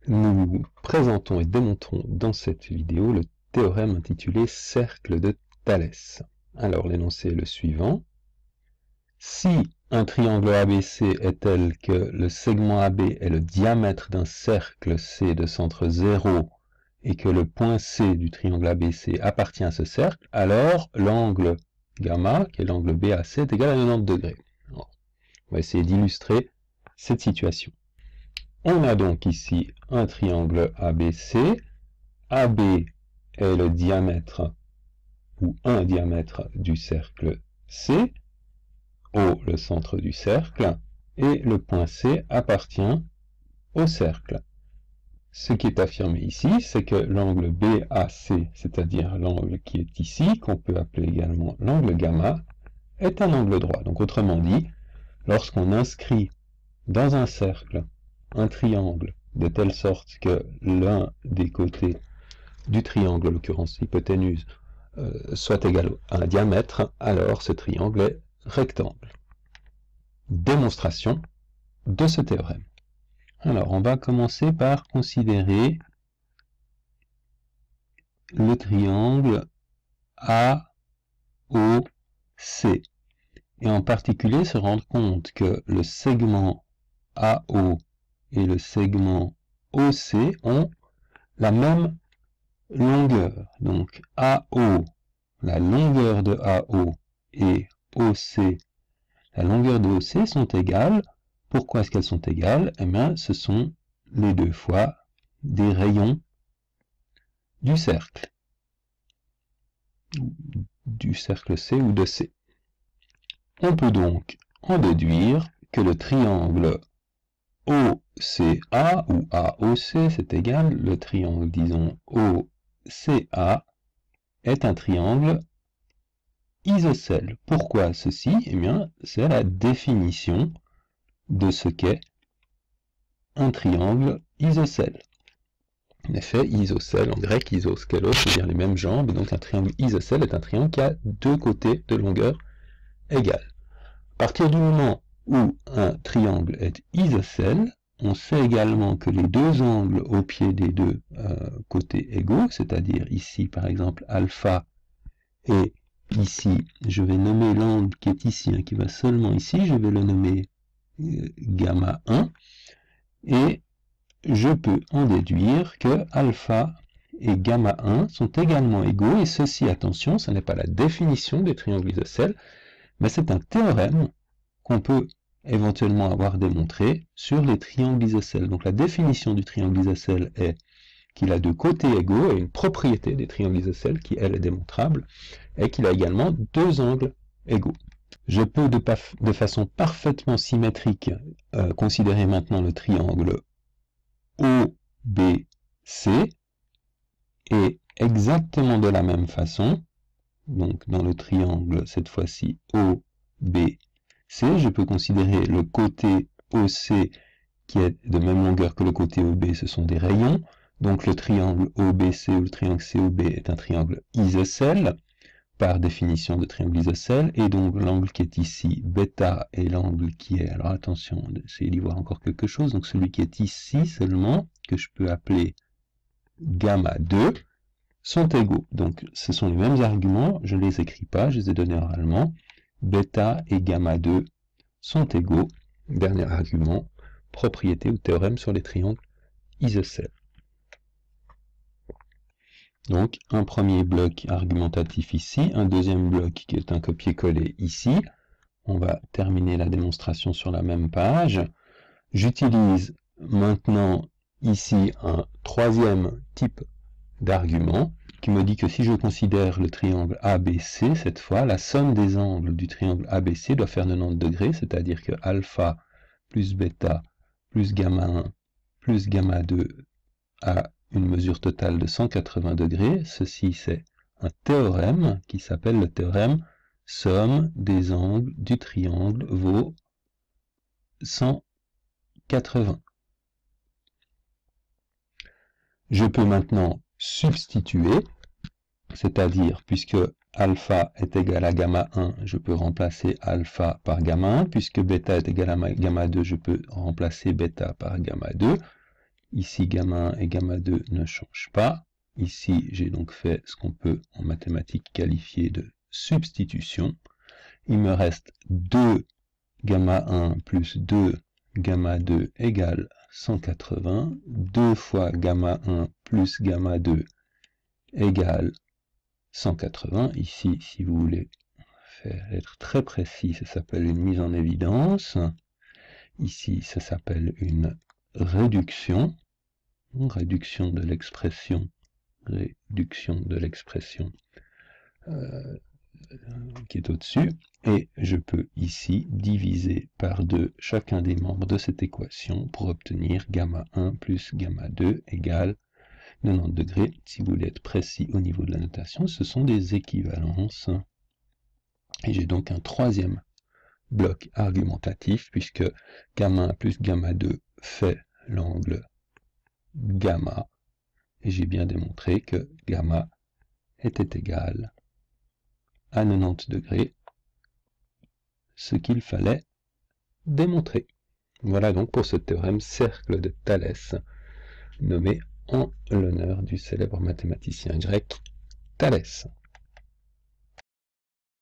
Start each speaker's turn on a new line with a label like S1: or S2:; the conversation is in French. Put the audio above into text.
S1: Nous présentons et démontrons dans cette vidéo le théorème intitulé cercle de Thalès. Alors l'énoncé est le suivant. Si un triangle ABC est tel que le segment AB est le diamètre d'un cercle C de centre 0 et que le point C du triangle ABC appartient à ce cercle, alors l'angle gamma, qui est l'angle BAC, est égal à 90 degrés. Alors, on va essayer d'illustrer cette situation. On a donc ici un triangle ABC. AB est le diamètre ou un diamètre du cercle C. O le centre du cercle. Et le point C appartient au cercle. Ce qui est affirmé ici, c'est que l'angle BAC, c'est-à-dire l'angle qui est ici, qu'on peut appeler également l'angle gamma, est un angle droit. Donc autrement dit, lorsqu'on inscrit dans un cercle un triangle de telle sorte que l'un des côtés du triangle, en l'occurrence l'hypoténuse, soit égal à un diamètre, alors ce triangle est rectangle. Démonstration de ce théorème. Alors, on va commencer par considérer le triangle AOC, et en particulier se rendre compte que le segment AO et le segment OC ont la même longueur. Donc AO, la longueur de AO, et OC, la longueur de OC sont égales. Pourquoi est-ce qu'elles sont égales? Eh bien, ce sont les deux fois des rayons du cercle C ou de C. On peut donc en déduire que le triangle OCA ou AOC, c'est égal, le triangle, disons, OCA est un triangle isocèle. Pourquoi ceci? Eh bien, c'est la définition de ce qu'est un triangle isocèle. En effet, isocèle, en grec, isoskelos, c'est-à-dire les mêmes jambes, donc un triangle isocèle est un triangle qui a deux côtés de longueur égale. À partir du moment où un triangle est isocèle, on sait également que les deux angles au pied des deux côtés égaux, c'est-à-dire ici par exemple alpha, et ici je vais nommer l'angle qui est ici, qui va seulement ici, je vais le nommer gamma 1, et je peux en déduire que alpha et gamma 1 sont également égaux, et ceci, attention, ce n'est pas la définition des triangles isocèles, mais c'est un théorème qu'on peut éventuellement avoir démontré sur les triangles isocèles. Donc la définition du triangle isocèle est qu'il a deux côtés égaux, et une propriété des triangles isocèles qui, elle, est démontrable, est qu'il a également deux angles égaux. Je peux de façon parfaitement symétrique considérer maintenant le triangle OBC, et exactement de la même façon, donc dans le triangle cette fois-ci OBC, je peux considérer le côté OC qui est de même longueur que le côté OB, ce sont des rayons, donc le triangle OBC ou le triangle COB est un triangle isocèle, par définition de triangle isocèle, et donc l'angle qui est ici, bêta, et l'angle qui est, alors attention, essayez d'y voir encore quelque chose, donc celui qui est ici seulement, que je peux appeler gamma 2, sont égaux. Donc ce sont les mêmes arguments, je ne les écris pas, je les ai donnés oralement, bêta et gamma 2 sont égaux, dernier argument, propriété ou théorème sur les triangles isocèles. Donc, un premier bloc argumentatif ici, un deuxième bloc qui est un copier-coller ici. On va terminer la démonstration sur la même page. J'utilise maintenant ici un troisième type d'argument qui me dit que si je considère le triangle ABC, cette fois, la somme des angles du triangle ABC doit faire 90 degrés, c'est-à-dire que alpha plus bêta plus gamma 1 plus gamma 2 a une mesure totale de 180 degrés. Ceci, c'est un théorème qui s'appelle le théorème somme des angles du triangle vaut 180. Je peux maintenant substituer, c'est-à-dire, puisque alpha est égal à gamma 1, je peux remplacer alpha par gamma 1, puisque bêta est égal à gamma 2, je peux remplacer bêta par gamma 2, Ici, gamma 1 et gamma 2 ne changent pas. Ici, j'ai donc fait ce qu'on peut en mathématiques qualifier de substitution. Il me reste 2 gamma 1 plus 2 gamma 2 égale 180. 2 fois gamma 1 plus gamma 2 égale 180. Ici, si vous voulez être très précis, ça s'appelle une mise en évidence. Ici, ça s'appelle une réduction. Réduction de l'expression qui est au-dessus, et je peux ici diviser par 2 chacun des membres de cette équation pour obtenir gamma 1 plus gamma 2 égale 90 degrés. Si vous voulez être précis au niveau de la notation, ce sont des équivalences. Et j'ai donc un troisième bloc argumentatif, puisque gamma 1 plus gamma 2 fait l'angle gamma, et j'ai bien démontré que gamma était égal à 90 degrés, ce qu'il fallait démontrer. Voilà donc pour ce théorème cercle de Thalès, nommé en l'honneur du célèbre mathématicien grec Thalès.